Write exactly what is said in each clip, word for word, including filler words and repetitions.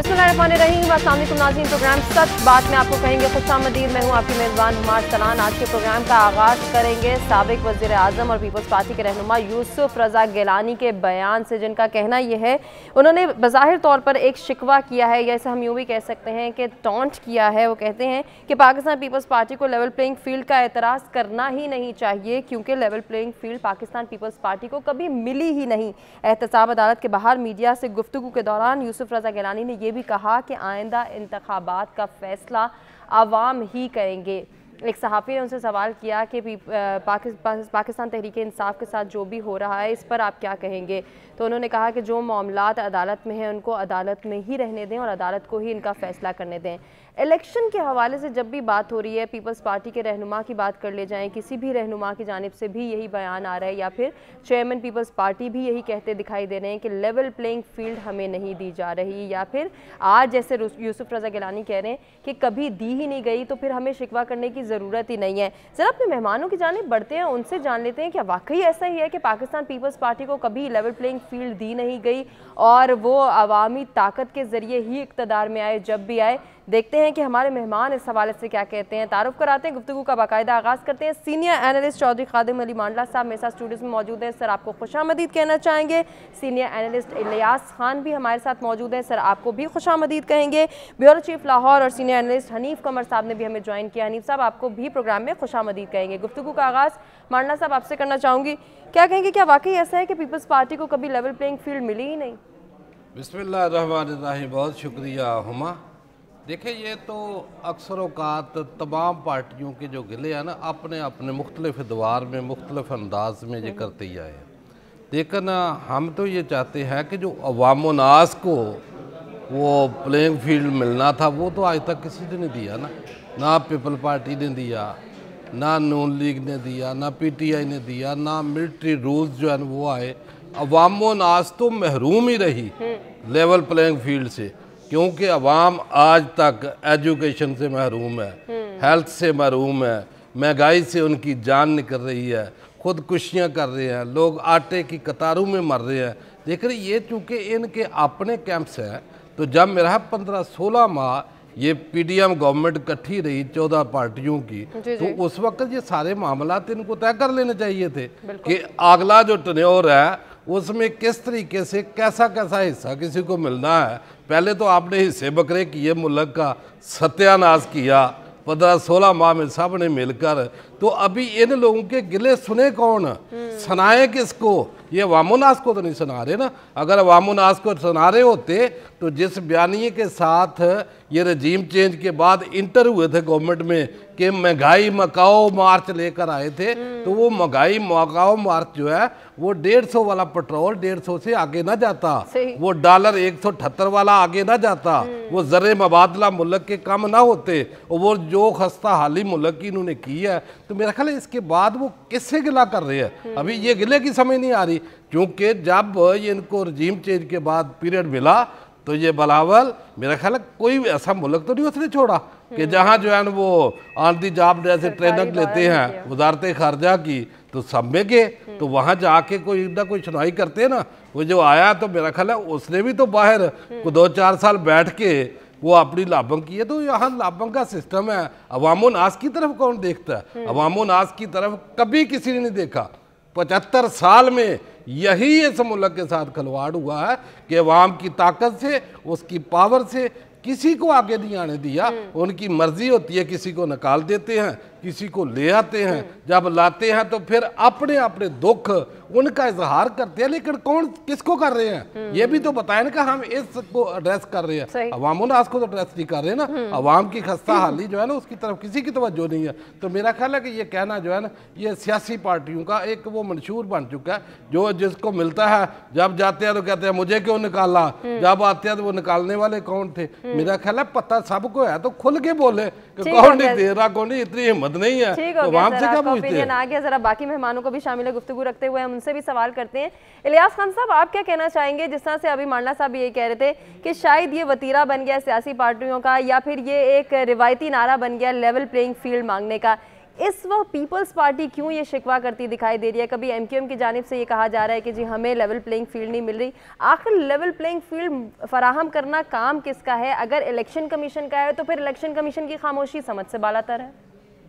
बिस्मिल्लाहिर्रहमानिर्रहीम। अस्सलाम वालेकुम नाज़रीन, प्रोग्राम सच बात में आपको कहेंगे खुशामदीद। मैं हूँ आपकी मेज़बान हुमार सलान। आज के प्रोग्राम का आगाज़ करेंगे साबिक वज़ीर आज़म और पीपल्स पार्टी के रहनुमा यूसुफ रज़ा गिलानी के बयान से, जिनका कहना यह है, उन्होंने बज़ाहिर तौर पर एक शिकवा किया है, या इसे हम यूँ भी कह सकते हैं कि टॉन्ट किया है। वो कहते हैं कि पाकिस्तान पीपल्स पार्टी को लेवल प्लेइंग फील्ड का एतराज़ करना ही नहीं चाहिए, क्योंकि level playing field Pakistan Peoples Party को कभी मिली ही नहीं। एहतसाब अदालत के बाहर मीडिया से गुफ्तगू के दौरान यूसुफ रज़ा गिलानी ने यह भी कहा कि आइंदा इंतखाबात का फैसला आवाम ही करेंगे। एक सहाफ़ी ने उनसे सवाल किया कि पाकिस्तान तहरीक इंसाफ के साथ जो भी हो रहा है, इस पर आप क्या कहेंगे। तो उन्होंने कहा कि जो मामलात अदालत में हैं उनको अदालत में ही रहने दें और अदालत को ही इनका फ़ैसला करने दें। इलेक्शन के हवाले से जब भी बात हो रही है, पीपल्स पार्टी के रहनुमा की बात कर ले जाएं, किसी भी रहनुमा की जानिब से भी यही बयान आ रहा है, या फिर चेयरमैन पीपल्स पार्टी भी यही कहते दिखाई दे रहे हैं कि लेवल प्लेइंग फील्ड हमें नहीं दी जा रही, या फिर आज जैसे यूसुफ रज़ा गिलानी कह रहे हैं कि कभी दी ही नहीं गई, तो फिर हमें शिकवा करने की ज़रूरत ही नहीं है। ज़रा अपने मेहमानों की जानिब बढ़ते हैं, उनसे जान लेते हैं क्या वाकई ऐसा ही है कि पाकिस्तान पीपल्स पार्टी को कभी लेवल प्लेइंग फील्ड दी नहीं गई और वो अवामी ताकत के ज़रिए ही इक़्तिदार में आए। जब भी आए, देखते हैं कि हमारे मेहमान इस हवाले से क्या कहते हैं। तारुफ कराते हैं, गुफ्तगू का बाकायदा आगाज़ करते हैं। सीनियर एनालिस्ट चौधरी खादिम अली मांडला साहब मेरे साथ स्टूडियो में मौजूद हैं। सर, आपको खुशामदीद कहना चाहेंगे। सीनियर एनालिस्ट इलियास खान भी हमारे साथ मौजूद हैं। सर, आपको भी खुशामदीद कहेंगे। ब्यूरो चीफ लाहौर और सीनियर एनालिस्ट हनीफ कमर साहब ने भी हमें ज्वाइन किया। हनीफ साहब, आपको भी प्रोग्राम में खुशामदीद कहेंगे। गुफ्तगू का आगाज़ मांडला साहब आपसे करना चाहूँगी। क्या कहेंगे, क्या वाकई ऐसा है कि पीपल्स पार्टी को कभी लेवल प्लेइंग फील्ड मिली ही नहीं? बिस्मिल्लाहिर्रहमानिर्रहीम। बहुत शुक्रिया हुमा। देखिए, ये तो अक्सर औकात तमाम पार्टियों के जो गिले हैं ना, अपने अपने मुख्तलिफ अदवार में मुख्तलिफ अंदाज में ये करते ही आए हैं। लेकिन हम तो ये चाहते हैं कि जो अवाम नास को वो प्लेइंग फील्ड मिलना था, वो तो आज तक किसी ने नहीं दिया ना। ना पीपल पार्टी ने दिया, ना नून लीग ने दिया, ना पी टी आई ने दिया, ना मिलिट्री रूल्स जो है वो आए। अवाम नास तो महरूम ही रही लेवल प्लेइंग फील्ड से, क्योंकि अवाम आज तक एजुकेशन से महरूम है, हेल्थ से महरूम है, महंगाई से उनकी जान निकल रही है, खुदकुशियाँ कर रहे हैं, लोग आटे की कतारों में मर रहे हैं। देख रहे, ये चूँकि इनके अपने कैंप्स हैं, तो जब मेरा पंद्रह सोलह माह ये पी डी एम गवर्नमेंट इकट्ठी रही चौदह पार्टियों की, जी जी। तो उस वक्त ये सारे मामला इनको तय कर लेने चाहिए थे कि अगला जो टन्योर है उसमें किस तरीके से कैसा कैसा हिस्सा किसी को मिलना है। पहले तो आपने हिस्से बकरे किए, मुल्क का सत्यानाश किया पंद्रह सोलह माह में सब ने मिलकर। तो अभी इन लोगों के गिले सुने कौन, सुनाए किसको? ये अवामुन्नास को तो नहीं सुना रहे ना। अगर अवामुन्नास को सुना रहे होते तो जिस बयानिए के साथ ये रजीम चेंज के बाद इंटर हुए थे गवर्नमेंट में कि महंगाई मकाओ मार्च लेकर आए थे, तो वो महंगाई मकाओ मार्च जो है वो डेढ़ सौ वाला पेट्रोल डेढ़ सौ से आगे ना जाता, वो डॉलर एक सौ अठहत्तर वाला आगे ना जाता, वो जरे मबादला मुल्क के कम ना होते, और वो जो खस्ता हाली मुल्क की इन्होंने की है। तो मेरा ख्याल है इसके बाद वो किससे गिला कर रहे हैं, अभी ये गिले की समझ नहीं आ रही। क्योंकि जब ये इनको रजीम चेंज के बाद पीरियड मिला तो ये बलावल मेरा ख्याल है कोई ऐसा मुल्क तो नहीं उसने छोड़ा कि जहाँ जो है वो ऑन दी जॉब जैसे ट्रेनिंग लेते हैं वजारत खारजा की, तो सब में गए, तो वहाँ जाके कोई ना कोई सुनवाई करते हैं ना। वो जो आया तो मेरा ख्याल है उसने भी तो बाहर को दो चार साल बैठ के वो अपनी लाभंग की है। तो यहाँ लाभंग का सिस्टम है, अवामुन्नास की तरफ कौन देखता है? अवामुन्नास की तरफ कभी किसी ने नहीं देखा। पचहत्तर साल में यही इस मुल्क के साथ खिलवाड़ हुआ है कि अवाम की ताकत से, उसकी पावर से किसी को आगे नहीं आने दिया। उनकी मर्जी होती है, किसी को निकाल देते हैं, किसी को ले आते हैं, जब लाते हैं तो फिर अपने अपने दुख उनका इजहार करते हैं। लेकिन कौन किसको कर रहे हैं ये भी तो बताएं ना, हम इसको एड्रेस कर रहे हैं, अवामुन्नास को तो एड्रेस नहीं कर रहे ना। अवाम की खस्ता हाली जो है ना उसकी तरफ किसी की तवज्जो नहीं है। तो मेरा ख्याल है कि ये कहना जो है ना, ये सियासी पार्टियों का एक वो मंशूर बन चुका है, जो जिसको मिलता है जब जाते हैं तो कहते हैं मुझे क्यों निकाला, जब आते हैं तो वो निकालने वाले कौन थे। मेरा ख्याल है पता सबको है, तो खुल के बोले कि कौन नहीं दे रहा, कौन नहीं, इतनी हिम्मत नहीं है। ठीक हो गया सर, आपका ओपिनियन आ गया। जरा बाकी मेहमानों को भी शामिल गुफ्तगू रखते हुए हम उनसे भी सवाल करते हैं। इलियास खान साहब, आप क्या कहना चाहेंगे? जिस तरह से अभी मांडला साहब ये कह रहे थे कि शायद ये वतीरा बन गया सियासी पार्टियों का, या फिर ये एक रिवायती नारा बन गया लेवल प्लेइंग फील्ड मांगने का, इस वक्त पीपल्स पार्टी क्यों ये शिकवा करती दिखाई दे रही है? कभी एमक्यूएम की जानिब से ये कहा जा रहा है कि जी हमें लेवल प्लेइंग फील्ड नहीं मिल रही। आखिर लेवल प्लेइंग फील्ड फराहम करना काम किसका है? अगर इलेक्शन कमीशन का है तो फिर इलेक्शन कमीशन की खामोशी समझ से बालातर है।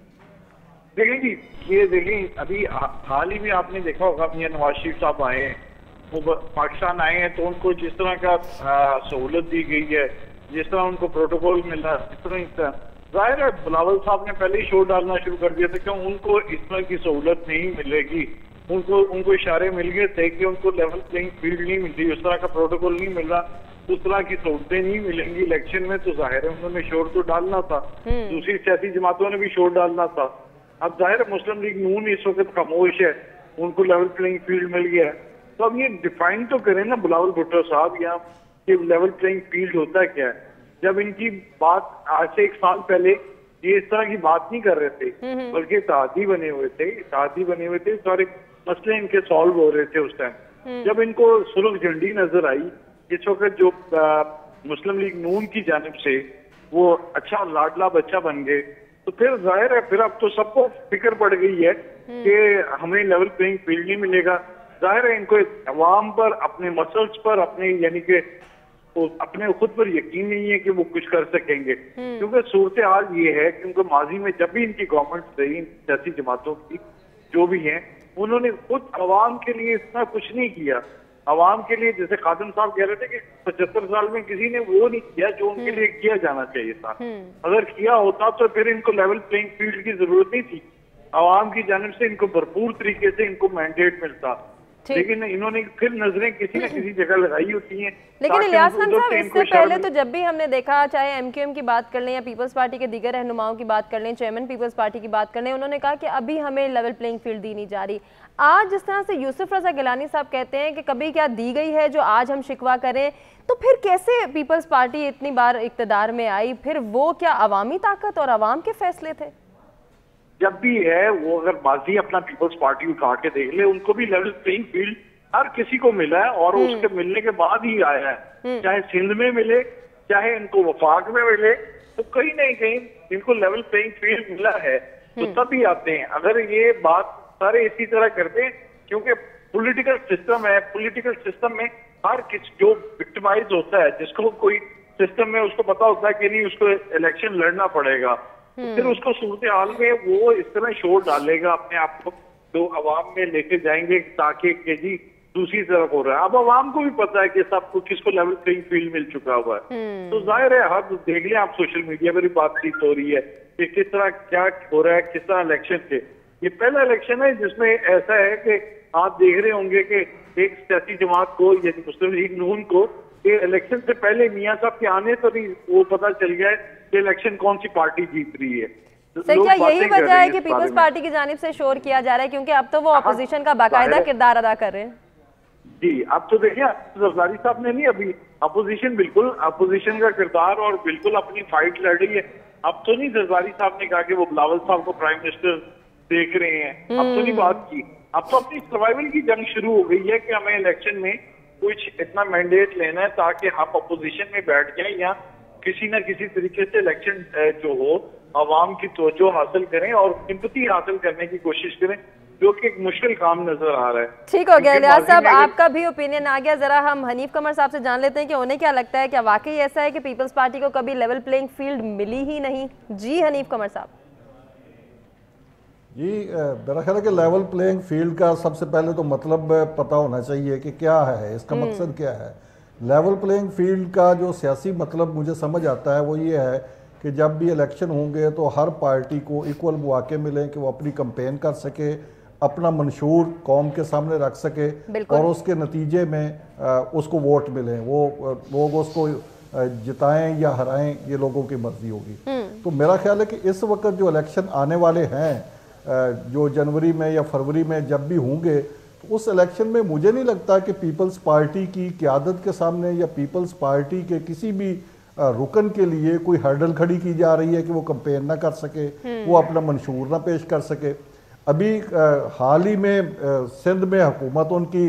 देखिए जी, ये देखिए अभी हाल ही में आपने देखा होगा मियां नवाज शरीफ साहब आए हैं, वो पाकिस्तान आए हैं, तो उनको जिस तरह का सहूलत दी गई है, जिस तरह उनको प्रोटोकॉल मिला, इस तरह जाहिर है बिलावल साहब ने पहले ही शोर डालना शुरू कर दिया था कि उनको इस तरह की सहूलत नहीं मिलेगी। उनको उनको इशारे मिल गए थे कि उनको लेवल प्लेइंग फील्ड नहीं मिल रही, उस तरह का प्रोटोकॉल नहीं मिल रहा, उस तरह की सहूलतें नहीं मिलेंगी इलेक्शन में, तो जाहिर है उन्होंने शोर तो डालना था। दूसरी सियासी जमातों ने भी शोर डालना था। अब जाहिर है मुस्लिम लीग नून इस वक्त खामोश है, उनको लेवल प्लेइंग फील्ड मिल गया है, तो अब ये डिफाइन तो करें ना बिलावल भुट्टो साहब यहाँ कि लेवल प्लेइंग फील्ड होता क्या है। जब इनकी बात आज से एक साल पहले ये इस तरह की बात नहीं कर रहे थे, बल्कि इत्तेहादी बने हुए थे, इत्तेहादी बने हुए थे, सारे मसले इनके सॉल्व हो रहे थे उस टाइम। जब इनको सुर्ख झंडी नजर आई इस वक्त जो आ, मुस्लिम लीग नून की जानिब से वो अच्छा लाडला बच्चा बन गए, तो फिर जाहिर है फिर अब तो सबको फिक्र पड़ गई है कि हमें लेवल प्लेइंग फील्ड नहीं मिलेगा। जाहिर है इनको अवाम पर, अपने मसल्स पर, अपने यानी कि तो अपने खुद पर यकीन नहीं है कि वो कुछ कर सकेंगे, क्योंकि सूरत हाल ये है कि उनको माजी में जब भी इनकी गवर्नमेंट रही, सियासी जमातों की जो भी हैं, उन्होंने खुद अवाम के लिए इतना कुछ नहीं किया। अवाम के लिए जैसे खादिम साहब कह रहे थे कि पचहत्तर साल में किसी ने वो नहीं किया जो उनके लिए किया जाना चाहिए था। अगर किया होता तो फिर इनको लेवल प्लेइंग फील्ड की जरूरत नहीं थी। अवाम की जानिब से इनको भरपूर तरीके से इनको मैंडेट मिलता, लेकिन इन्होंने फिर नजरें किसी न किसी जगह लगाई होती हैं। लेकिन इलियास खान साहब, इससे पहले तो जब भी हमने देखा, चाहे एमक्यूएम की बात कर लें या पीपल्स पार्टी के दीगर रहनुमाओं की बात कर लें, चेयरमैन पीपल्स पार्टी की बात कर लें, उन्होंने कहा कि अभी हमें लेवल प्लेइंग फील्ड दी नहीं जा रही। आज जिस तरह से यूसुफ रजा गिलानी साहब कहते हैं कि कभी क्या दी गई है जो आज हम शिकवा करें, तो फिर कैसे पीपल्स पार्टी इतनी बार इक्तदार में आई? फिर वो क्या अवामी ताकत और अवाम के फैसले थे? जब भी है वो अगर माजी अपना पीपल्स पार्टी उठा के देख ले, उनको भी लेवल प्लेइंग फील्ड हर किसी को मिला है और उसके मिलने के बाद ही आया है। चाहे सिंध में मिले, चाहे इनको वफाक में मिले, तो कहीं नहीं कहीं इनको लेवल प्लेइंग फील्ड मिला है, तो तभी आते हैं। अगर ये बात सारे इसी तरह करते हैं, क्योंकि पॉलिटिकल सिस्टम है, पॉलिटिकल सिस्टम में हर किस जो विक्टिमाइज होता है, जिसको कोई सिस्टम में उसको पता होता है कि नहीं उसको इलेक्शन लड़ना पड़ेगा, तो फिर उसको सूरत हाल में वो इस तरह शोर डालेगा अपने आप को, तो अवाम में लेके जाएंगे ताकि कि जी दूसरी तरफ हो रहा है। अब अवाम को भी पता है कि सबको किसको लेवल प्लेइंग फील्ड मिल चुका हुआ है, तो जाहिर है हर देख लें आप सोशल मीडिया पर भी बातचीत हो रही है कि किस तरह क्या हो रहा है, किस तरह इलेक्शन थे। ये पहला इलेक्शन है जिसमें ऐसा है कि आप देख रहे होंगे कि एक सियासी जमात को यानी मुस्लिम लीग नून को कि इलेक्शन से पहले मियां साहब के आने पर ही वो पता चल गया है कि इलेक्शन कौन सी पार्टी जीत रही है। सर, क्या यही वजह है कि पीपल्स पार्टी की जानिब से शोर किया जा रहा है, क्योंकि अब तो वो अपोजिशन का बाकायदा किरदार अदा कर रहे हैं? जी, अब तो देखिए जरदारी साहब ने नहीं, अभी अपोजिशन बिल्कुल अपोजिशन का किरदार और बिल्कुल अपनी फाइट लड़ रही है। अब तो नहीं जरदारी साहब ने कहा कि वो बिलावल साहब को प्राइम मिनिस्टर देख रहे हैं, अब तो नहीं बात की। अब तो अपनी सर्वाइवल की जंग शुरू हो गई है कि हमें इलेक्शन में कुछ इतना मैंडेट लेना है ताकि हम अपोजिशन में बैठ जाए या किसी न किसी तरीके से इलेक्शन जो हो अवाम की तवज्जो हासिल करें और सिंपैथी हासिल करने की कोशिश करें, जो कि एक मुश्किल काम नजर आ रहा है। ठीक हो गया इलियास साहब, आपका भी ओपिनियन आ गया। जरा हम हनीफ कमर साहब से जान लेते हैं कि उन्हें क्या लगता है, क्या वाकई ऐसा है कि पीपल्स पार्टी को कभी लेवल प्लेइंग फील्ड मिली ही नहीं? जी हनीफ कमर साहब। जी, मेरा ख्याल है कि लेवल प्लेइंग फील्ड का सबसे पहले तो मतलब पता होना चाहिए कि क्या है, इसका मकसद क्या है। लेवल प्लेइंग फील्ड का जो सियासी मतलब मुझे समझ आता है वो ये है कि जब भी इलेक्शन होंगे तो हर पार्टी को इक्वल मौके मिलें कि वो अपनी कैंपेन कर सके, अपना मंशूर कौम के सामने रख सके और उसके नतीजे में आ, उसको वोट मिले, वो लोग उसको जिताएं या हराएं ये लोगों की मर्जी होगी। तो मेरा ख्याल है कि इस वक्त जो इलेक्शन आने वाले हैं, जो जनवरी में या फरवरी में जब भी होंगे, तो उस इलेक्शन में मुझे नहीं लगता कि पीपल्स पार्टी की क़यादत के सामने या पीपल्स पार्टी के किसी भी रुकन के लिए कोई हर्डल खड़ी की जा रही है कि वो कंपेन ना कर सके, वो अपना मंशूर ना पेश कर सके। अभी हाल ही में सिंध में हुकूमत उनकी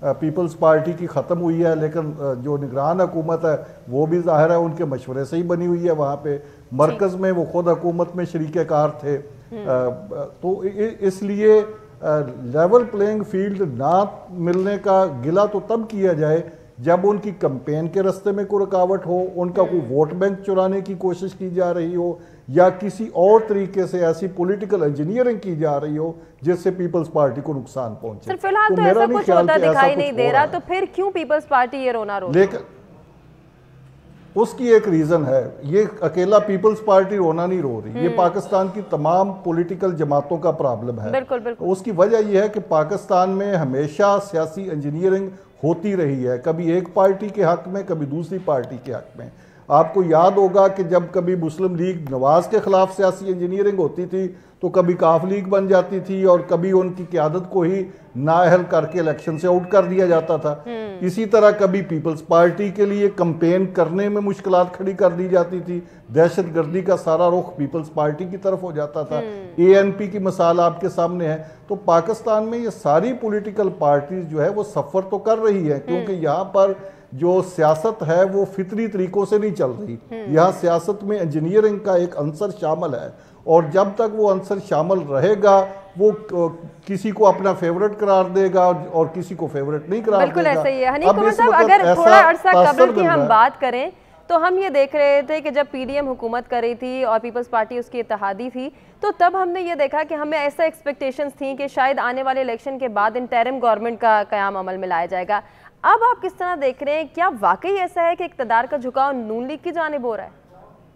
पीपल्स पार्टी की ख़त्म हुई है, लेकिन जो निगरान हुकूमत है वो भी ज़ाहिर है उनके मशवरे से ही बनी हुई है। वहाँ पे मरकज़ में वो खुद हुकूमत में शरीक-ए-कार थे। तो इसलिए लेवल प्लेइंग फील्ड ना मिलने का गिला तो तब किया जाए जब उनकी कैंपेन के रास्ते में कोई रुकावट हो, उनका कोई वोट बैंक चुराने की कोशिश की जा रही हो, या किसी और तरीके से ऐसी पॉलिटिकल इंजीनियरिंग की जा रही हो जिससे पीपल्स पार्टी को नुकसान पहुंचे। सर फिलहाल तो, तो ऐसा कुछ होता दिखाई नहीं दे रहा, तो फिर क्यों पीपल्स पार्टी ये रोना रो रही है? लेकिन उसकी एक रीजन है, ये अकेला पीपल्स पार्टी रोना नहीं रो रही, ये पाकिस्तान की तमाम पॉलिटिकल जमातों का प्रॉब्लम है। बिल्कुल, बिल्कुल। उसकी वजह यह है कि पाकिस्तान में हमेशा सियासी इंजीनियरिंग होती रही है, कभी एक पार्टी के हक में, कभी दूसरी पार्टी के हक में। आपको याद होगा कि जब कभी मुस्लिम लीग नवाज के खिलाफ सियासी इंजीनियरिंग होती थी तो कभी काफ लीग बन जाती थी और कभी उनकी क़यादत को ही नाअहल करके इलेक्शन से आउट कर दिया जाता था। इसी तरह कभी पीपल्स पार्टी के लिए कैंपेन करने में मुश्किलात खड़ी कर दी जाती थी, दहशत गर्दी का सारा रुख पीपल्स पार्टी की तरफ हो जाता था। ए एन पी की मिसाल आपके सामने है। तो पाकिस्तान में ये सारी पॉलिटिकल पार्टीज जो है वो सफ़र तो कर रही है, क्योंकि यहाँ पर जो सियासत है वो फितरी तरीकों से नहीं चल रही। यहाँ सियासत में इंजीनियरिंग का एक अंसर शामिल है, और जब तक वो अंसर शामिल रहेगा वो किसी को अपना फेवरेट करार देगा और किसी को फेवरेट नहीं करार बिल्कुल देगा। ऐसा ही है। हनीफ कुमार साहब, अगर थोड़ा अरसा कबल की हम बात करें तो हम ये देख रहे थे कि जब पीडीएम हुकूमत कर रही थी और पीपल्स पार्टी उसकी इत्तेहादी थी, तो तब हमने ये देखा कि हमें ऐसा एक्सपेक्टेशंस थी कि शायद आने वाले इलेक्शन के बाद इंटरिम गवर्नमेंट का क़याम अमल में लाया जाएगा। अब आप किस तरह देख रहे हैं, क्या वाकई ऐसा है कि इक़्तिदार का झुकाव नून लीग की जानिब हो रहा है?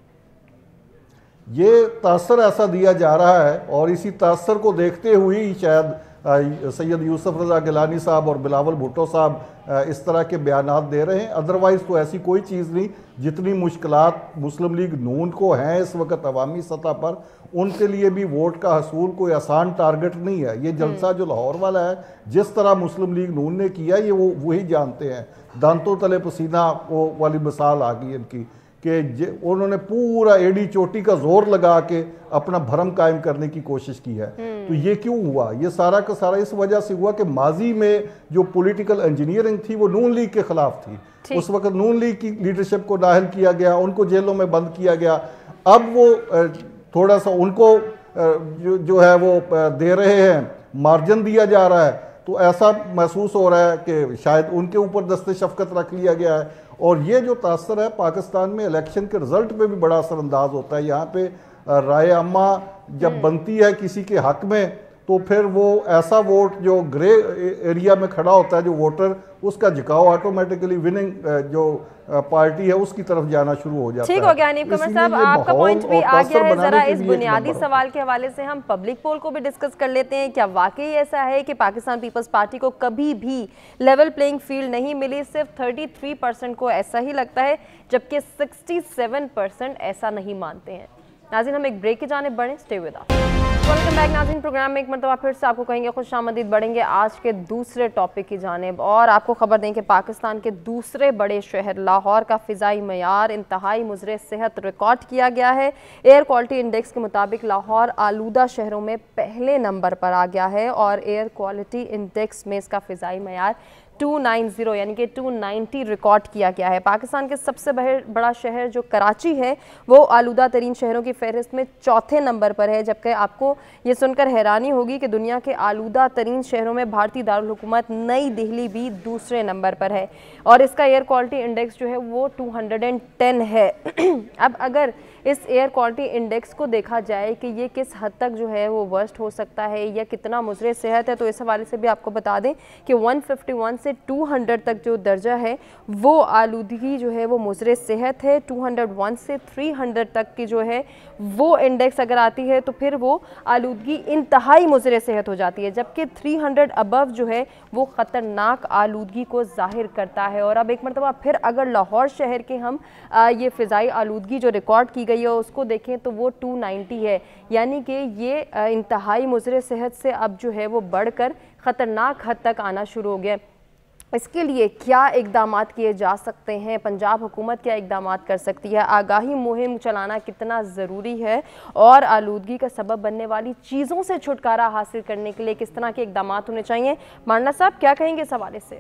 ये तासर ऐसा दिया जा रहा है, और इसी तासर को देखते हुए ही शायद सैयद यूसुफ रज़ा गिलानी साहब और बिलावल भुट्टो साहब इस तरह के बयानात दे रहे हैं। अदरवाइज़ तो ऐसी कोई चीज़ नहीं। जितनी मुश्किलात मुस्लिम लीग नून को हैं इस वक्त अवामी सतह पर, उनके लिए भी वोट का हसूल कोई आसान टारगेट नहीं है। ये जलसा जो लाहौर वाला है, जिस तरह मुस्लिम लीग नून ने किया, ये वो वही जानते हैं। दांतों तले पसीना वो वाली मिसाल आ गई इनकी कि उन्होंने पूरा एडी चोटी का जोर लगा के अपना भरम कायम करने की कोशिश की है। तो ये क्यों हुआ? ये सारा का सारा इस वजह से हुआ कि माजी में जो पॉलिटिकल इंजीनियरिंग थी वो नून लीग के खिलाफ थी। उस वक्त नून लीग की लीडरशिप को नाअहल किया गया, उनको जेलों में बंद किया गया। अब वो थोड़ा सा उनको जो, जो है वो दे रहे हैं, मार्जिन दिया जा रहा है, तो ऐसा महसूस हो रहा है कि शायद उनके ऊपर दस्ते शफकत रख लिया गया है। और ये जो तासर है पाकिस्तान में इलेक्शन के रिजल्ट पे भी बड़ा असरअंदाज होता है। यहाँ पे राय अम्मा जब बनती है किसी के हक में, तो फिर वो ऐसा वोट जो ग्रे एरिया में खड़ा होता है, जो वोटर, उसका झुकाव ऑटोमेटिकली विनिंग जो पार्टी है उसकी तरफ जाना शुरू हो जाता है। ठीक हो गया हनीफ कुमार साहब, आपका पॉइंट भी आ गया है। जरा इस बुनियादी सवाल के हवाले से हम पब्लिक पोल को भी डिस्कस कर लेते हैं। क्या वाकई ऐसा है कि पाकिस्तान पीपल्स पार्टी को कभी भी लेवल प्लेइंग फील्ड नहीं मिली? सिर्फ तैंतीस परसेंट को ऐसा ही लगता है, जबकि सड़सठ परसेंट ऐसा नहीं मानते हैं। नाज़रीन, हम एक ब्रेक की जानिब बढ़ें। Stay with us. Welcome back नाज़रीन। प्रोग्राम में एक मरतबा फिर से आपको कहेंगे खुशामदीद, बढ़ेंगे आज के दूसरे टॉपिक की जानिब, और आपको खबर दें कि पाकिस्तान के दूसरे बड़े शहर लाहौर का फ़िज़ाई मयार इंतहाई मुज़र सेहत रिकॉर्ड किया गया है। एयर क्वालिटी इंडेक्स के मुताबिक लाहौर आलूदा शहरों में पहले नंबर पर आ गया है, और एयर क्वालिटी इंडेक्स में इसका फ़िज़ाई मयार दो सौ नब्बे यानी कि दो सौ नब्बे रिकॉर्ड किया गया है। पाकिस्तान के सबसे बड़ा शहर जो कराची है वो आलूदा तरीन शहरों की फहरिस्त में चौथे नंबर पर है, जबकि आपको ये सुनकर हैरानी होगी कि दुनिया के आलूदा तरीन शहरों में भारतीय दारुल हुकूमत नई दिल्ली भी दूसरे नंबर पर है, और इसका एयर क्वालिटी इंडेक्स जो है वो दो सौ दस है। अब अगर इस एयर क्वालिटी इंडेक्स को देखा जाए कि ये किस हद तक जो है वो वर्स्ट हो सकता है या कितना मुज़र सेहत है, तो इस हवाले से भी आपको बता दें कि एक सौ इक्यावन से दो सौ तक जो दर्जा है वो आलूदगी जो है वो मुज़र सेहत है। दो सौ एक से तीन सौ तक की जो है वो इंडेक्स अगर आती है तो फिर वो आलूदगी इंतहाई मुज़र सेहत हो जाती है, जबकि तीन सौ अबव जो है वो ख़तरनाक आलूदगी को ज़ाहिर करता है। और अब एक मरतबा फिर अगर लाहौर शहर के हम आ, ये फ़िज़ाई आलूदगी जो रिकॉर्ड की गई है उसको देखें तो वो दो सौ नब्बे है, यानी कि ये इंतहाई मुज़र सेहत से अब जो है वो बढ़कर ख़तरनाक हद तक आना शुरू हो गया। इसके लिए क्या इक़दाम किए जा सकते हैं? पंजाब हुकूमत क्या इक़दाम कर सकती है? आगाही मुहिम चलाना कितना ज़रूरी है? और आलूदगी का सबब बनने वाली चीज़ों से छुटकारा हासिल करने के लिए किस तरह के इक़दाम होने चाहिए? मांडला साहब क्या कहेंगे इस हवाले से?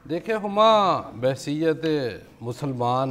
देखिए हुमा, बहसीयत मुसलमान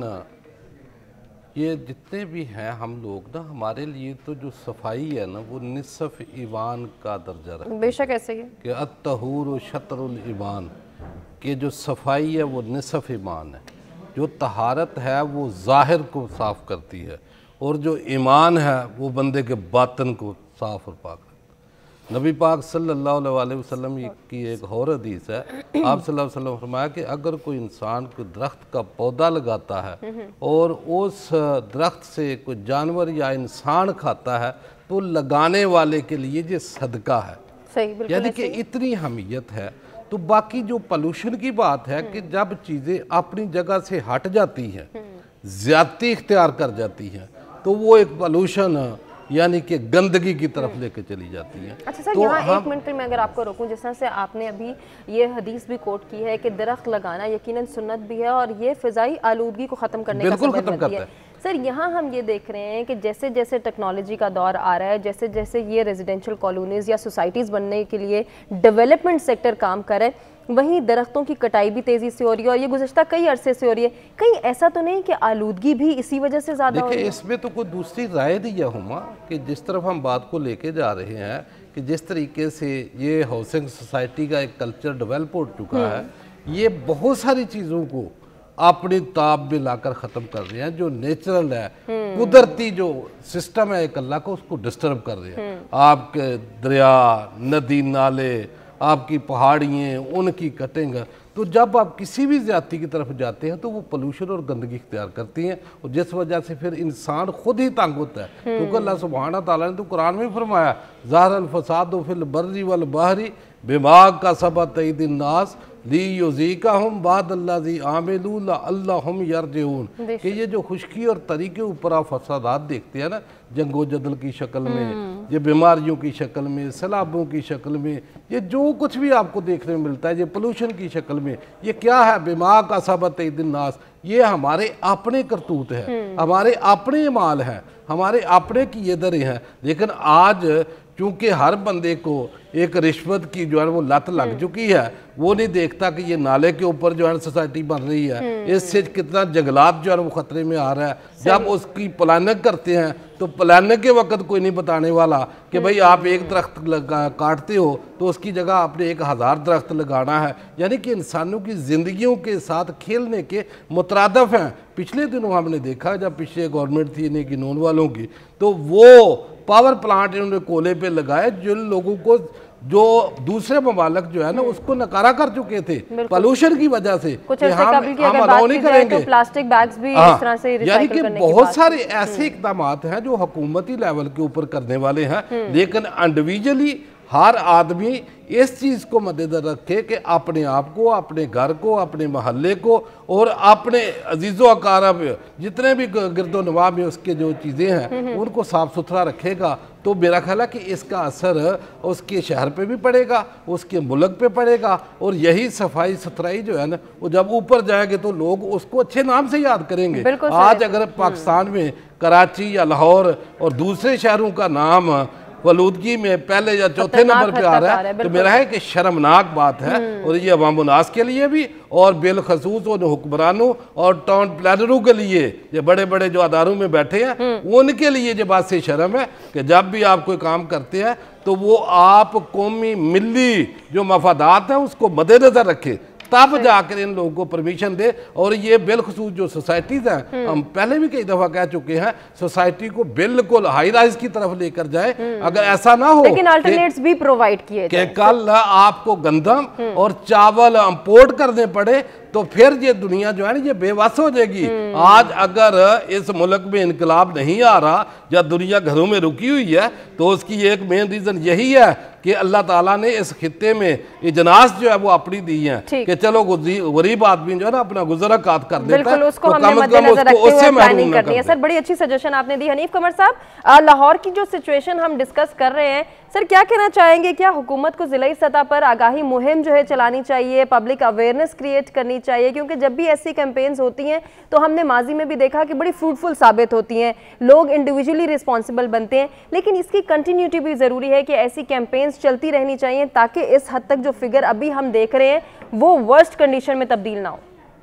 ये जितने भी हैं हम लोग ना, हमारे लिए तो जो सफाई है ना वो निसफ ईमान का दर्जा रखती है। बेशक ऐसे ही कि अत्तहूर शतरुल ईमान, कि जो सफाई है वो निसफ ईमान है। जो तहारत है वो ज़ाहिर को साफ़ करती है, और जो ईमान है वो बंदे के बातन को साफ़ और पाक। नबी पाक सल्लल्लाहु अलैहि वसल्लम की एक और हदीस है, आप सल्लल्लाहु अलैहि वसल्लम फरमाया कि अगर कोई इंसान कोई दरख्त का पौधा लगाता है और उस दरख्त से कोई जानवर या इंसान खाता है तो लगाने वाले के लिए ये सदका है। सही, बिल्कुल यानी कि इतनी अहमियत है। तो बाकी जो पॉल्यूशन की बात है कि जब चीज़ें अपनी जगह से हट जाती हैं, ज़्यादती इख्तियार कर जाती हैं, तो वो एक पॉल्यूशन यानी कि गंदगी की तरफ लेके चली जाती है। अच्छा सर, तो यहाँ हम... एक मिनट के मैं अगर आपको रोकूं, जिस तरह से आपने अभी ये हदीस भी कोट की है कि दरख्त लगाना यकीनन सुन्नत भी है और ये फ़िज़ाई आलूदगी को ख़त्म करने का सबब बनती है। सर यहाँ हम ये देख रहे हैं कि जैसे जैसे टेक्नोलॉजी का दौर आ रहा है, जैसे जैसे ये रेजिडेंशियल कॉलोनीज़ या सोसाइटीज़ बनने के लिए डेवलपमेंट सेक्टर काम कर रहे हैं, वहीं दरख्तों की कटाई भी तेज़ी से हो रही है और ये गुज़श्ता कई अरसे से हो रही है। कहीं ऐसा तो नहीं कि आलूदगी भी इसी वजह से ज़्यादा हो रही है? इसमें तो कोई दूसरी राय नहीं है हुमा, कि जिस तरफ हम बात को लेके जा रहे हैं कि जिस तरीके से ये हाउसिंग सोसाइटी का एक कल्चर डेवलप हो चुका है, ये बहुत सारी चीज़ों को अपनी ताब में लाकर ख़त्म कर रहे हैं। जो नेचुरल है, कुदरती जो सिस्टम है एक अल्लाह को, उसको डिस्टर्ब कर रहे हैं। आपके दरिया, नदी, नाले, आपकी पहाड़ियाँ, उनकी कटिंग। तो जब आप किसी भी जाति की तरफ जाते हैं तो वो पोल्यूशन और गंदगी इख्तियार करती हैं, और जिस वजह से फिर इंसान खुद ही तंग होता है। क्योंकि अल्लाह सुब्हाना ताला ने तो कुरान में फरमाया, ज़ाहरल फ़सादु फिल बर्रि वल बहरी बिमा कसबत ऐदिन नास लियुज़ीक़हुम बादल्लज़ी आमिलू लअल्लहुम यरजिऊन। कि ये जो खुश्की और तरीके ऊपर आप फसादात देखते हैं ना, जंगो जदल की शक्ल में, ये बीमारियों की शक्ल में, सैलाबों की शक्ल में, ये जो कुछ भी आपको देखने में मिलता है, ये पोल्यूशन की शक्ल में, ये क्या है? बिमा कसबत ऐदिन नास। ये हमारे अपने करतूत है, हमारे अपने माल हैं, हमारे अपने किए दरे हैं। लेकिन आज चूँकि हर बंदे को एक रिश्वत की जो है वो लत लग चुकी है, वो नहीं देखता कि ये नाले के ऊपर जो है सोसाइटी बन रही है, इससे कितना जंगलात जो है वो खतरे में आ रहा है। जब उसकी प्लानिंग करते हैं तो प्लानिंग के वक्त कोई नहीं बताने वाला कि भाई आप एक दरख्त लगा काटते हो तो उसकी जगह आपने एक हज़ार दरख्त लगाना है। यानी कि इंसानों की ज़िंदगियों के साथ खेलने के मुतरादफ हैं। पिछले दिनों हमने देखा, जब पीछे गवर्नमेंट थी इन्हीं की नून वालों की, तो वो पावर प्लांट इन्होंने कोले पे लगाए जिन लोगों को, जो दूसरे ममालक जो है ना उसको नकारा कर चुके थे पोल्यूशन की वजह से, कुछ कि हम हम अलाउ नहीं करेंगे। तो प्लास्टिक बैग्स भी इस तरह से यानी कि बहुत सारे ऐसे इकदाम हैं जो हुकूमती लेवल के ऊपर करने वाले हैं, लेकिन इंडिविजुअली हर आदमी इस चीज़ को मद्देनजर रखे कि अपने आप को, अपने घर को, अपने महल्ले को और अपने अजीज़ो अकारब जितने भी गिरदो नवाब में उसके जो चीज़ें हैं उनको साफ़ सुथरा रखेगा, तो मेरा ख्याल है कि इसका असर उसके शहर पे भी पड़ेगा, उसके मुल्क पे पड़ेगा। और यही सफाई सुथराई जो है ना, वो जब ऊपर जाएंगे तो लोग उसको अच्छे नाम से याद करेंगे। आज अगर पाकिस्तान में कराची या लाहौर और दूसरे शहरों का नाम आलूदगी में पहले या चौथे नंबर पे आ रहा है, तो मेरा है कि शर्मनाक बात है। और ये अवाम उन्नास के लिए भी और बिलखसूस उन हुक्मरानों और टाउन प्लानरों के लिए, ये बड़े बड़े जो अदारों में बैठे हैं, उनके लिए ये बात से शर्म है कि जब भी आप कोई काम करते हैं तो वो आप कौमी मिली जो मफादात हैं उसको मद्देनजर रखें, तब जाकर इन लोगों को परमिशन दे। और ये बिलखसूस जो सोसाइटीज़ हैं, हम पहले भी कई दफ़ा कह चुके हैं, सोसाइटी को बिल्कुल हाई राइज की तरफ लेकर जाए। अगर ऐसा ना हो, लेकिन अल्टरनेट्स भी प्रोवाइड किए कि कल आपको गंदम और चावल इंपोर्ट करने पड़े तो फिर ये दुनिया जो है ना ये बेबस हो जाएगी। आज अगर इस मुल्क में इनकलाब नहीं आ रहा या दुनिया घरों में रुकी हुई है, तो उसकी एक मेन रीज़न यही है कि अल्लाह ताला ने इस खित्ते में इजनास जो है वो अपनी दी है कि चलो गरीब आदमी जो है ना अपना गुज़रा काट कर देता है, उसको तो हमने मद्देनजर रखते हुए प्लानिंग करनी है। सर बड़ी अच्छी सजेशन आपने दी। हनीफ कमर साहब, लाहौर की जो सिचुएशन हम डिस्कस कर रहे हैं, सर क्या कहना चाहेंगे? क्या हुकूमत को ज़िलाई सतह पर आगाही मुहिम जो है चलानी चाहिए, पब्लिक अवेयरनेस क्रिएट करनी चाहिए, क्योंकि जब भी ऐसी कैंपेन्स होती हैं तो हमने माजी में भी देखा कि बड़ी फ्रूटफुल साबित होती हैं, लोग इंडिविजुअली रिस्पॉन्सिबल बनते हैं, लेकिन इसकी कंटिन्यूटी भी ज़रूरी है कि ऐसी कैंपेन्स चलती रहनी चाहिए ताकि इस हद तक जो फिगर अभी हम देख रहे हैं वो वर्स्ट कंडीशन में तब्दील ना हो।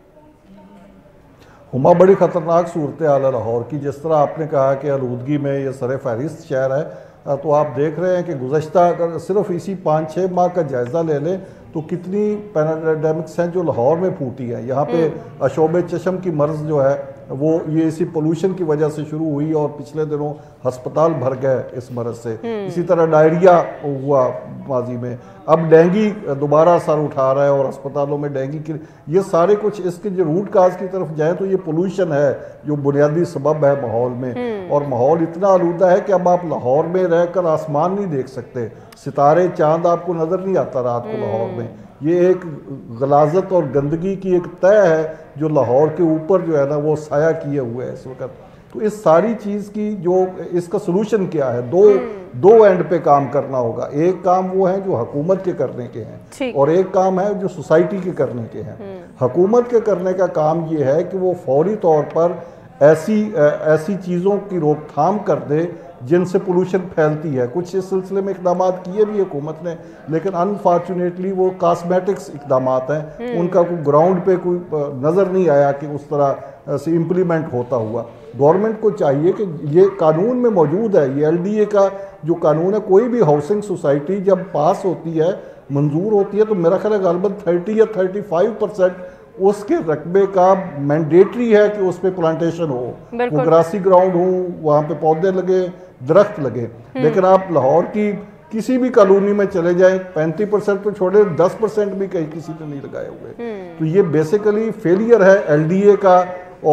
हुमा, बड़ी ख़तरनाक सूरत हाल है लाहौर की। जिस तरह आपने कहा कि आलूदगी में ये सर फहरिस्त शहर है, तो आप देख रहे हैं कि गुज़श्ता अगर सिर्फ इसी पाँच छः माह का जायज़ा ले लें तो कितनी पैराडेमिक्स हैं जो लाहौर में फूटी हैं। यहाँ पे अशोब चशम की मर्ज़ जो है वो ये इसी पोल्यूशन की वजह से शुरू हुई और पिछले दिनों अस्पताल भर गए इस मर्ज़ से। इसी तरह डायरिया हुआ माजी में, अब डेंगी दोबारा सर उठा रहा है और अस्पतालों में डेंगी की। ये सारे कुछ इसके जो रूट काज की तरफ जाए तो ये पोल्यूशन है जो बुनियादी सबब है माहौल में। और माहौल इतना आलूदा है कि अब आप लाहौर में रहकर आसमान नहीं देख सकते, सितारे चांद आपको नज़र नहीं आता रात को लाहौर में। ये एक गलाजत और गंदगी की एक तय है जो लाहौर के ऊपर जो है ना वो साया किए हुए है इस वक्त। तो इस सारी चीज़ की जो इसका सलूशन क्या है, दो दो एंड पे काम करना होगा। एक काम वो है जो हुकूमत के करने के हैं और एक काम है जो सोसाइटी के करने के हैं। हुकूमत के करने का काम ये है कि वो फौरी तौर पर ऐसी ऐसी चीज़ों की रोकथाम कर दे जिनसे पोल्यूशन फैलती है। कुछ इस सिलसिले में इकदाम किए भी हुकूमत ने, लेकिन अनफॉर्चुनेटली वो कॉस्मेटिक्स इकदाम हैं, उनका कोई ग्राउंड पे कोई नज़र नहीं आया कि उस तरह से इम्प्लीमेंट होता हुआ। गवर्नमेंट को चाहिए कि ये कानून में मौजूद है, ये एल डी ए का जो कानून है, कोई भी हाउसिंग सोसाइटी जब पास होती है, मंजूर होती है, तो मेरा ख्याल है गालिबन थर्टी या थर्टी फाइव परसेंट उसके रकबे का मैंडेटरी है कि उस पर प्लांटेशन हो, वो ग्रासी ग्राउंड हो, वहाँ पे पौधे लगे, दरख्त लगे। लेकिन आप लाहौर की किसी भी कॉलोनी में चले जाएं, पैंतीस परसेंट तो छोड़े, दस परसेंट भी कहीं किसी ने नहीं लगाए हुए। तो ये बेसिकली फेलियर है एल डी ए का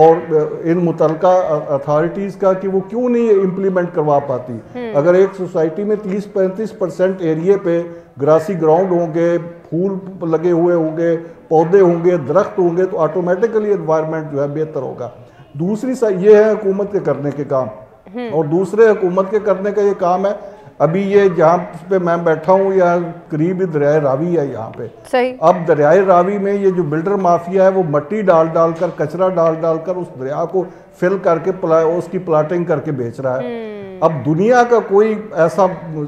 और इन मुतलका अथॉरिटीज़ का कि वो क्यों नहीं इम्प्लीमेंट करवा पाती। अगर एक सोसाइटी में तीस पैंतीस परसेंट एरिए पे ग्रासी ग्राउंड होंगे, फूल लगे हुए होंगे, पौधे होंगे, दरख्त होंगे, तो ऑटोमेटिकली एनवायरनमेंट जो है बेहतर होगा। दूसरी सा ये है हुकूमत के करने के काम, और दूसरे हुकूमत के करने का ये काम है, अभी ये जहाँ पे मैं बैठा हूँ यहाँ करीब ही दरियाए रावी है यहाँ पे सही। अब दरियाए रावी में ये जो बिल्डर माफिया है वो मट्टी डाल डाल कर, कचरा डाल डाल कर उस दरिया को फिल करके प्ला, उसकी प्लाटिंग करके बेच रहा है। अब दुनिया का कोई ऐसा